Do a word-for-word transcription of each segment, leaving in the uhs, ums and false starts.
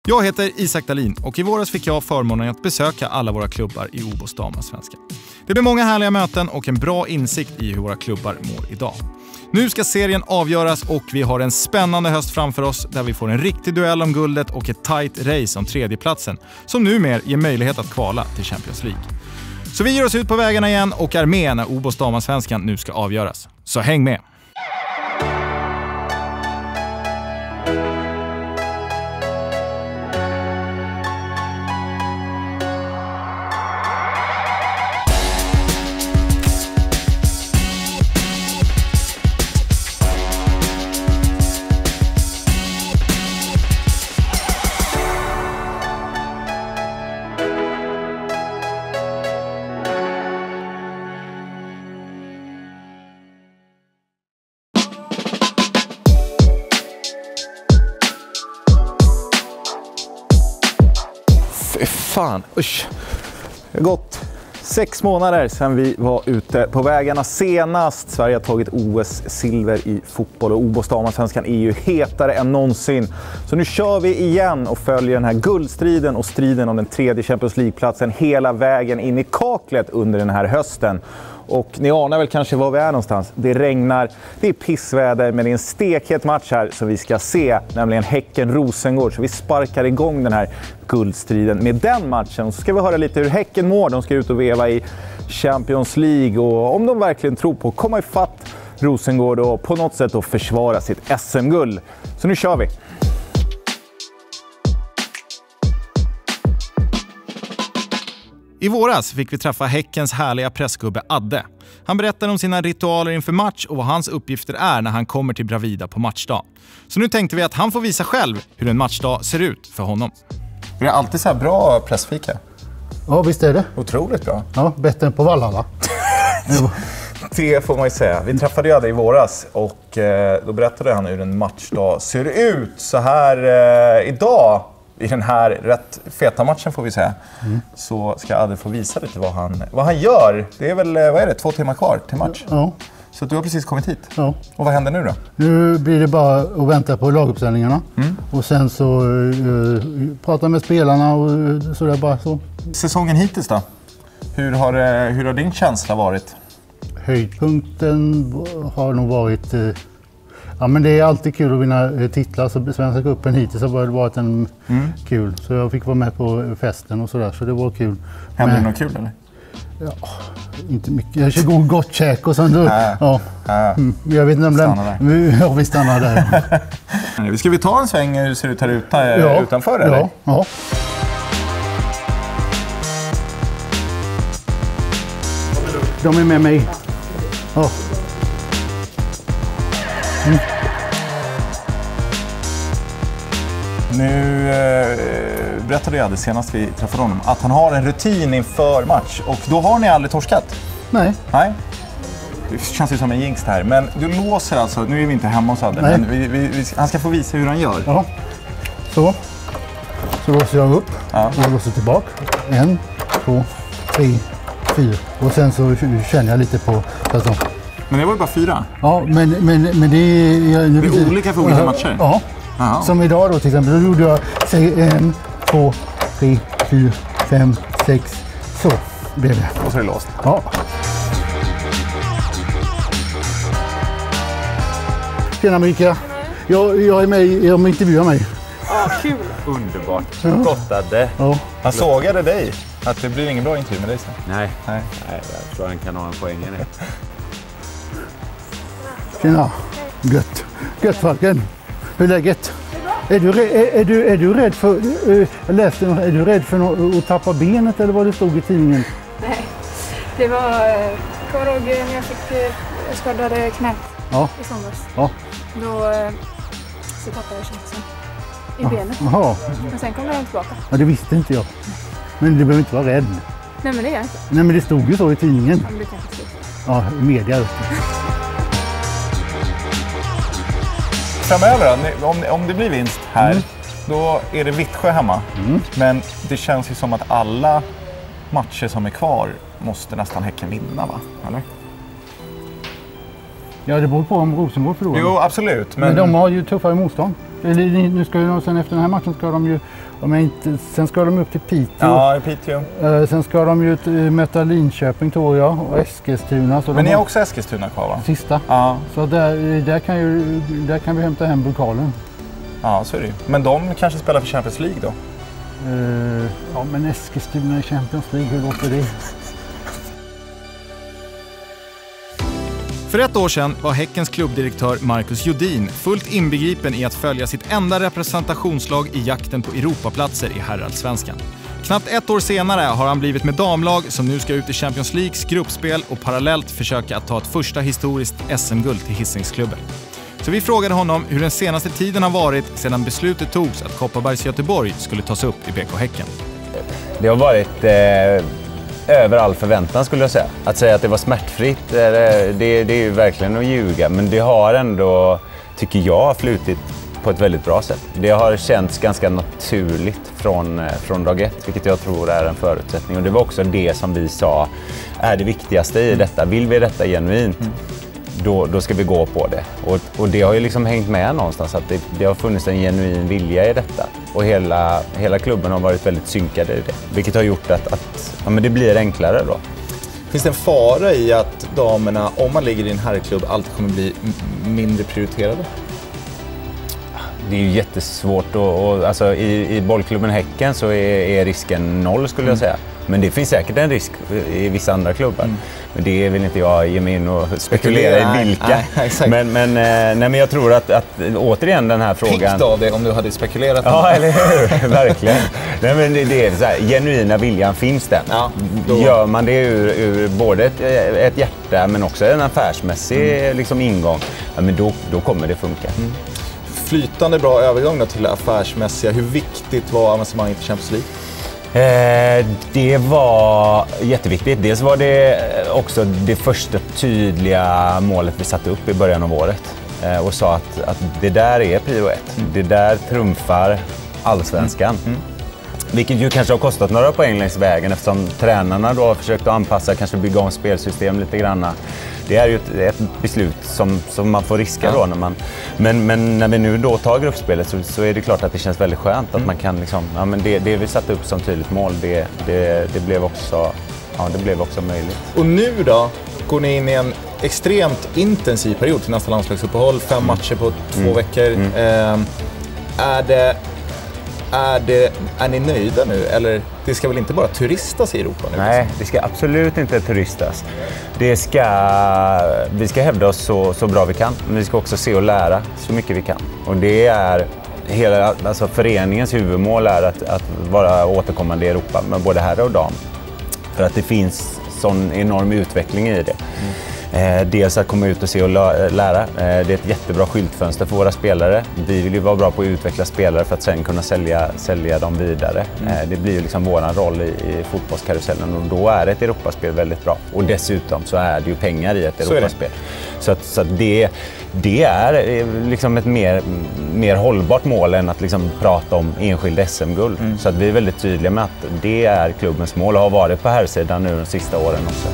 Jag heter Isak Dahlin och i våras fick jag förmånen att besöka alla våra klubbar i O B O S damallsvenskan. Det blir många härliga möten och en bra insikt i hur våra klubbar mår idag. Nu ska serien avgöras och vi har en spännande höst framför oss där vi får en riktig duell om guldet och ett tight race om tredjeplatsen som numera ger möjlighet att kvala till Champions League. Så vi ger oss ut på vägarna igen och är med när O B O S damallsvenskan nu ska avgöras. Så häng med! Fan, usch. Det har gått sex månader sedan vi var ute på vägarna senast. Sverige har tagit O S-silver i fotboll och O B O S damallsvenskan är ju hetare än någonsin. Så nu kör vi igen och följer den här guldstriden och striden om den tredje Champions League-platsen hela vägen in i kaklet under den här hösten. Och ni anar väl kanske var vi är någonstans. Det regnar, det är pissväder, men det är en stekhet match här som vi ska se, nämligen Häcken-Rosengård. Så vi sparkar igång den här guldstriden med den matchen. Så ska vi höra lite hur Häcken mår. De ska ut och veva i Champions League och om de verkligen tror på att komma ifatt Rosengård och på något sätt att försvara sitt S M-guld. Så nu kör vi! I våras fick vi träffa Häckens härliga pressgubbe Adde. Han berättar om sina ritualer inför match och vad hans uppgifter är när han kommer till Bravida på matchdag. Så nu tänkte vi att han får visa själv hur en matchdag ser ut för honom. Det är alltid så här bra pressfika. Ja, visst är det. Otroligt bra. Ja, bättre än på Valhalla. Det får man ju säga. Vi träffade ju Adde i våras och eh, då berättade han hur en matchdag ser ut. Så här eh, idag... I den här rätt feta matchen får vi säga, mm. så ska Adde få visa lite vad han, vad han gör. Det är väl, vad är det, två timmar kvar till match? Ja. Så du har precis kommit hit. Ja. Och vad händer nu då? Nu blir det bara att vänta på laguppställningarna. Mm. Och sen så uh, prata med spelarna och sådär bara så. Säsongen hittills då? Hur har, hur har din känsla varit? Höjdpunkten har nog varit... Uh, Ja, men det är alltid kul att vinna titlar, så Svenska cupen hittills har det varit en mm. kul. Så jag fick vara med på festen och sådär, så det var kul. Hände det något kul eller? Ja, inte mycket. Jag kör gott käk och sånt. Äh, ja. Äh. Mm. Jag vet inte om den... Ja, vi stannar där. Vi ska vi ta en sväng hur det ser ut här ute, ja. utanför eller? Ja, ja. De är med mig. Ja. Mm. Nu eh, berättade jag det senast vi träffade honom att han har en rutin inför match och då har ni aldrig torskat? Nej. Nej. Det känns ju som en jinx här, men du låser alltså, nu är vi inte hemma hos Adde, men vi, vi, vi, han ska få visa hur han gör. Ja. Så. Så låser jag upp ja. och låser tillbaka. En, två, tre, fyra. Och sen så känner jag lite på alltså. Men det var ju bara fyra. Ja, men, men, men det är... Jag, det är precis, olika för olika matcher? Ja. Aha. Som idag då till exempel. Då gjorde jag säg en, två, tre, fyra, fem, sex. Så blev det. Och så är det låst? Ja. Tjena Mika. Jag, jag är med i, om intervjuar mig. Ja, kul. Underbart. Ja. Gott Adde. Ja. Han sågade dig. Att det blir ingen bra intervju med dig sen. Nej. Nej. Nej, jag tror han kan ha en poäng i det. Tjena, gött. Gött Falken. Hur är läget? Är du, är, är, du, är du rädd för, jag läste, är du rädd för att tappa benet eller vad det stod i tidningen? Nej, det var, kommer ihåg när jag fick skadade knät ja. i somras. Ja. Då så tappade jag känseln i ja. benet. Jaha. Men sen kom jag tillbaka. Ja, det visste inte jag. Men du behöver inte vara rädd. Nej, men det är jag inte. Nej, men det stod ju så i tidningen. Ja, men det kanske stod. Ja, i media. Framöver då, om, om det blir vinst här, mm. då är det Vittsjö hemma. Mm. Men det känns ju som att alla matcher som är kvar måste nästan Häcken vinna, va? Eller? Ja, det beror på om Rosengård förlorar. Jo, absolut. Men... men de har ju tuffare motstånd. Nu ska ju, sen efter den här matchen ska de ju De är inte, sen ska de upp till Piteå. Ja, i Piteå. Eh, sen ska de ju möta Linköping tror jag och Eskilstuna. Så Men de ni har har också Eskilstuna kvar va? Sista. Ja. Så där, där, kan ju, där kan vi hämta hem pokalen. Ja, så är det ju. Men de kanske spelar för Champions League då? Uh, ja, men Eskilstuna i Champions League, hur låter det? För ett år sedan var Häckens klubbdirektör Marcus Jodin fullt inbegripen i att följa sitt enda representationslag i jakten på Europaplatser i herrallsvenskan. Knappt ett år senare har han blivit med damlag som nu ska ut i Champions Leagues gruppspel och parallellt försöka att ta ett första historiskt S M-guld till Hisingsklubben. Så vi frågade honom hur den senaste tiden har varit sedan beslutet togs att Kopparbergs Göteborg skulle tas upp i B K Häcken. Det har varit eh, över all förväntan skulle jag säga. Att säga att det var smärtfritt, det, det, det är ju verkligen att ljuga. Men det har ändå, tycker jag, flutit på ett väldigt bra sätt. Det har känts ganska naturligt från, från dag ett, vilket jag tror är en förutsättning. Och det var också det som vi sa är det viktigaste i detta. Vill vi detta genuint? Mm. Då, då ska vi gå på det. Och, och det har ju liksom hängt med någonstans att det, det har funnits en genuin vilja i detta. Och hela, hela klubben har varit väldigt synkade i det. Vilket har gjort att, att ja, men det blir enklare då. Finns det en fara i att damerna, om man ligger i en herrklubb, alltid kommer bli mindre prioriterade? Det är ju jättesvårt. Och, och, alltså, i, I bollklubben Häcken så är, är risken noll skulle jag säga. Men det finns säkert en risk i vissa andra klubbar. Mm. Men det vill inte jag ge mig in och spekulera i vilka. Nej, nej, men, men, nej, men jag tror att, att återigen den här frågan... Piggt av det om du hade spekulerat. Ja, eller hur? Verkligen. Nej, men det, det är så här, genuina viljan finns den. Ja, då... Gör man det ur, ur både ett, ett hjärta men också en affärsmässig mm. liksom, ingång, ja, men då, då kommer det funka. Mm. Flytande bra övergång då till det affärsmässiga. Hur viktigt var avancemanget i Champions League? Eh, det var jätteviktigt. Dels var det också det första tydliga målet vi satte upp i början av året. Eh, och sa att, att det där är prio ett. Mm. Det där trumfar allsvenskan. Mm. Mm. Vilket ju kanske har kostat några poäng längs vägen eftersom tränarna då har försökt att anpassa, kanske bygga om spelsystem lite grann. Det är ju ett, ett beslut som, som man får riska ja. då. När man, men, men när vi nu då tar gruppspelet så, så är det klart att det känns väldigt skönt mm. att man kan liksom, ja men det, det vi satte upp som tydligt mål, det, det, det, blev också, ja, det blev också möjligt. Och nu då går ni in i en extremt intensiv period till nästa landslagsuppehåll, fem mm. matcher på två mm. veckor. Mm. Eh, är det... Är, det, är ni nöjda nu? Eller det ska väl inte bara turistas i Europa nu? Nej, det ska absolut inte turistas. Det ska, vi ska hävda oss så, så bra vi kan. Men vi ska också se och lära så mycket vi kan. Och det är hela, alltså föreningens huvudmål är att, att vara återkommande i Europa med både herrar och dam. För att det finns sån enorm utveckling i det. Mm. Eh, dels att komma ut och se och lära. Eh, det är ett jättebra skyltfönster för våra spelare. Vi vill ju vara bra på att utveckla spelare för att sen kunna sälja, sälja dem vidare. Mm. Eh, det blir ju liksom våran roll i, i fotbollskarusellen och då är ett Europaspel väldigt bra. Och dessutom så är det ju pengar i ett Europaspel. Så, att, så att det, det är liksom ett mer, mer hållbart mål än att liksom prata om enskild S M-guld. Mm. Så att vi är väldigt tydliga med att det är klubbens mål och har varit på här sidan nu de sista åren också.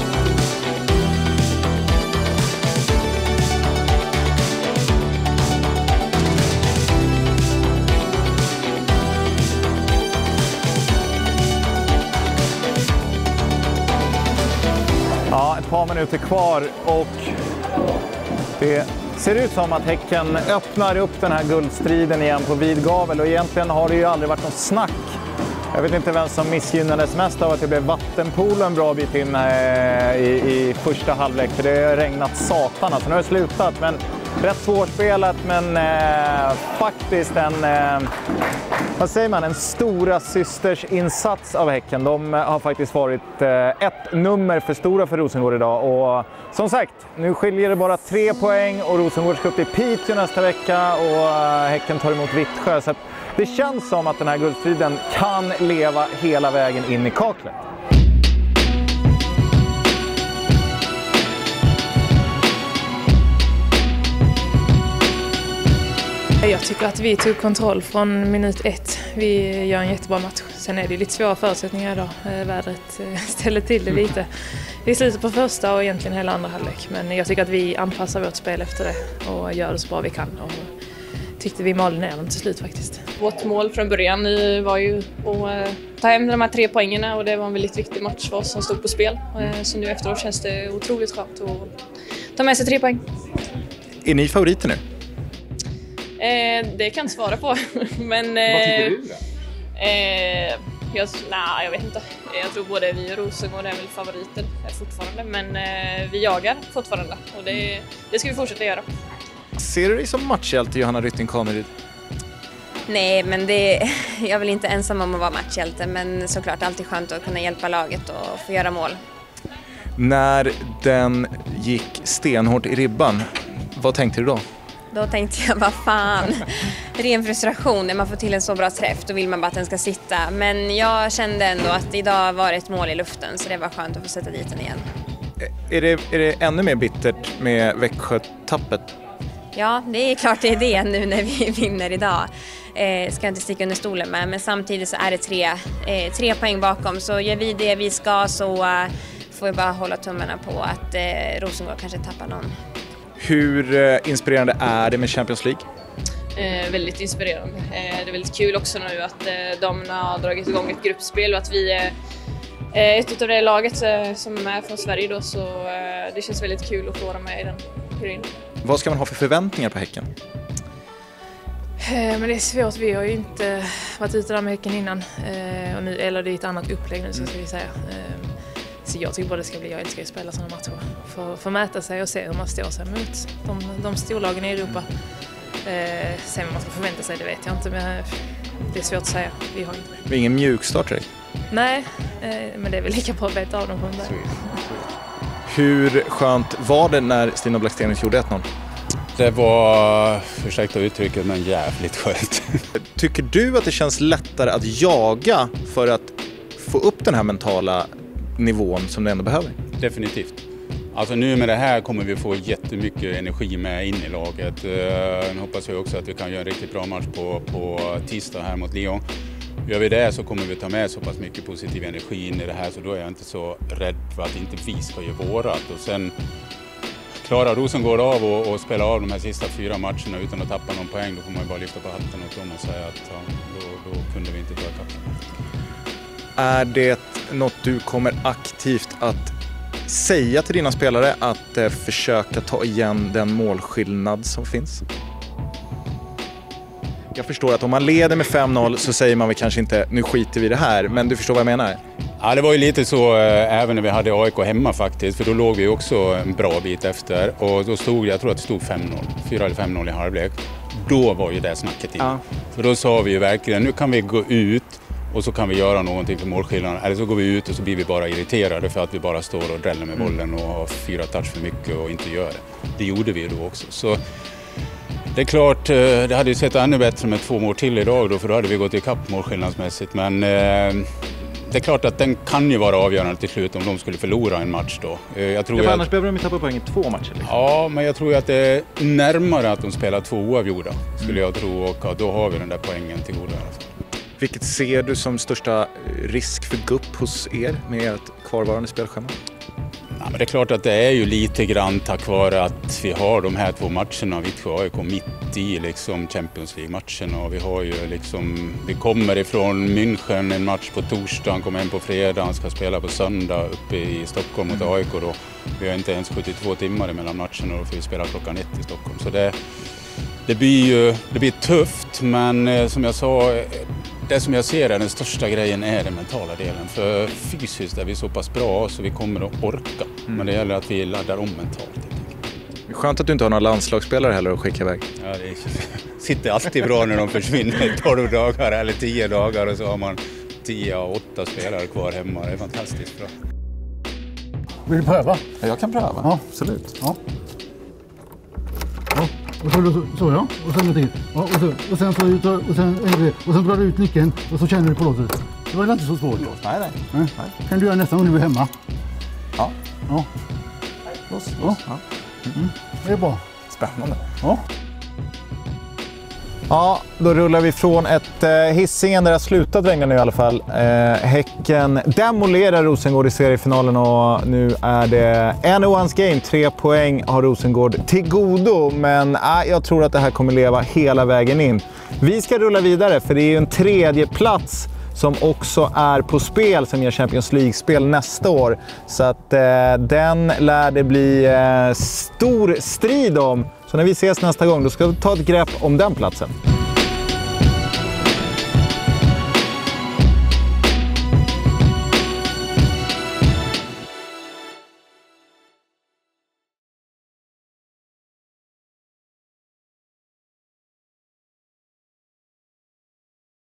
Ett par minuter kvar och det ser ut som att Häcken öppnar upp den här guldstriden igen på vid gavel och egentligen har det ju aldrig varit något snack. Jag vet inte vem som missgynnades mest av att det blev vattenpolo en bra bit in i, i första halvlek för det har regnat satan. Alltså nu har det slutat men rätt svårspelat men eh, faktiskt en, eh, vad säger man, en stora systers insats av Häcken. De har faktiskt varit eh, ett nummer för stora för Rosengård idag och som sagt, nu skiljer det bara tre poäng och Rosengård ska upp till Piteå nästa vecka och eh, Häcken tar emot Vittsjö. Så att det känns som att den här guldstriden kan leva hela vägen in i kaklet. Jag tycker att vi tog kontroll från minut ett. Vi gör en jättebra match. Sen är det lite svåra förutsättningar idag. Vädret ställer till det lite. Vi slutar på första och egentligen hela andra halvlek. Men jag tycker att vi anpassar vårt spel efter det och gör det så bra vi kan. Och tyckte vi malde ner dem till slut faktiskt. Vårt mål från början var ju att ta hem de här tre poängerna och det var en väldigt viktig match för oss som stod på spel. Så nu efteråt känns det otroligt skönt att ta med sig tre poäng. Är ni favoriter nu? Eh, det kan jag inte svara på. Men, eh, vad tycker du då? Eh, jag, nah, jag vet inte. Jag tror både vi och Rosengård är väl favoriter fortfarande. Men eh, vi jagar fortfarande och det, det ska vi fortsätta göra. Ser du dig som matchhjälte, Johanna Rytting Kaneryd? Nej, men det, jag vill inte ensam om att vara matchhjälte. Men såklart alltid skönt att kunna hjälpa laget och få göra mål. När den gick stenhårt i ribban, vad tänkte du då? Då tänkte jag, vad fan, ren frustration när man får till en så bra träff, då vill man bara att den ska sitta. Men jag kände ändå att idag var ett mål i luften, så det var skönt att få sätta dit den igen. Är det, är det ännu mer bittert med Växjö-tappet? Ja, det är klart det är det nu när vi vinner idag. Eh, ska inte sticka under stolen med, men samtidigt så är det tre, eh, tre poäng bakom. Så gör vi det vi ska så eh, får vi bara hålla tummarna på att eh, Rosengård kanske tappar någon. Hur eh, inspirerande är det med Champions League? Eh, väldigt inspirerande. Eh, det är väldigt kul också nu att eh, damerna har dragit igång ett gruppspel och att vi är eh, ett av det laget eh, som är från Sverige då, så eh, det känns väldigt kul att få vara med i den grejen. Vad ska man ha för förväntningar på Häcken? Eh, men det är svårt, vi har ju inte varit ute där med Häcken innan eh, och nu, eller det är ett annat upplägg nu så ska vi säga. Eh, Så jag tycker bara det ska bli, jag älskar att spela sådana matcher. För, för att mäta sig och se hur man står sig mot de, de storlagen i Europa. Eh, sen vad man ska förvänta sig, det vet jag inte. Men det är svårt att säga. Vi har inte det. Det är ingen mjukstart direkt? Nej, eh, men det är väl lika bra att veta av dem från där. Hur skönt var det när Stina Blackstenius gjorde ett noll? Det var, ursäkta uttrycket, men jävligt skönt. Tycker du att det känns lättare att jaga för att få upp den här mentala nivån som du ändå behöver? Definitivt. Alltså nu med det här kommer vi få jättemycket energi med in i laget. Nu hoppas jag också att vi kan göra en riktigt bra match på, på tisdag här mot Lyon. Gör vi det så kommer vi ta med så pass mycket positiv energi in i det här, så då är jag inte så rädd för att inte vi ska göra vårat. Och sen klarar Rosengård av och, och spela av de här sista fyra matcherna utan att tappa någon poäng, då får man ju bara lyfta på hatten och dem och säga att ja, då, då kunde vi inte ta kappen. Är det något du kommer aktivt att säga till dina spelare, att eh, försöka ta igen den målskillnad som finns? Jag förstår att om man leder med fem noll så säger man väl kanske inte nu skiter vi i det här, men du förstår vad jag menar? Ja, det var ju lite så eh, även när vi hade A I K hemma faktiskt, för då låg vi också en bra bit efter och då stod, jag tror att det stod fem noll, fyra eller fem noll i halvlek. Då var ju det snacket in. Ja. För då sa vi ju verkligen, nu kan vi gå ut och så kan vi göra någonting för målskillnaden. Eller så går vi ut och så blir vi bara irriterade för att vi bara står och dräller med bollen och har fyra touch för mycket och inte gör det. Det gjorde vi då också. Så det är klart, det hade ju sett ännu bättre med två mål till idag då, för då hade vi gått i kapp målskillnadsmässigt. Men eh, det är klart att den kan ju vara avgörande till slut om de skulle förlora en match då. Jag tror ja, att, annars behöver de ju tappa poäng i två matcher. Liksom. Ja, men jag tror att det är närmare att de spelar två oavgjorda, skulle jag tro. Och då har vi den där poängen till goda i alla fall. Vilket ser du som största risk för gupp hos er med ert kvarvarande spelschema? Ja, men det är klart att det är ju lite grann tack vare att vi har de här två matcherna. Vi har ju kommit mitt i liksom Champions League-matcherna och vi har ju liksom, vi kommer ifrån München, en match på torsdagen, kommer hem på fredagen, ska spela på söndag uppe i Stockholm mot A I K då. Vi har inte ens sjuttiotvå timmar mellan matcherna och då får vi spela klockan ett i Stockholm. Så det, det blir ju det blir tufft, men eh, som jag sa, det som jag ser är den största grejen är den mentala delen. För fysiskt är vi så pass bra så vi kommer att orka. Mm. Men det gäller att vi laddar om mentalt. Det är skönt att du inte har några landslagsspelare heller att skicka iväg. Ja, det sitter alltid bra när de försvinner tolv dagar eller tio dagar och så har man tio och åtta spelare kvar hemma. Det är fantastiskt bra. Vill du pröva? Ja, jag kan pröva. Ja. Absolut. Ja. Ja. Och så, så, så ja, och sen till. Ja, och, så, och sen så ut och sen och sen drar du ut nyckeln och så känner du på låset. Det var inte så svårt. Nej, nej. nej. nej. Kan du göra nästan om du är hemma? Ja. Ja. Lås, lås. Ja. Mm. Det är bra. Spännande. Ja. Ja, då rullar vi från ett eh, Hisingen där det har slutat regna nu i alla fall. Eh, häcken demolerar Rosengård i seriefinalen och nu är det en ones game. Tre poäng har Rosengård till godo, men eh, jag tror att det här kommer leva hela vägen in. Vi ska rulla vidare för det är ju en tredje plats som också är på spel som ger Champions League-spel nästa år. Så att eh, den lär det bli eh, stor strid om. Så när vi ses nästa gång då ska vi ta ett grepp om den platsen.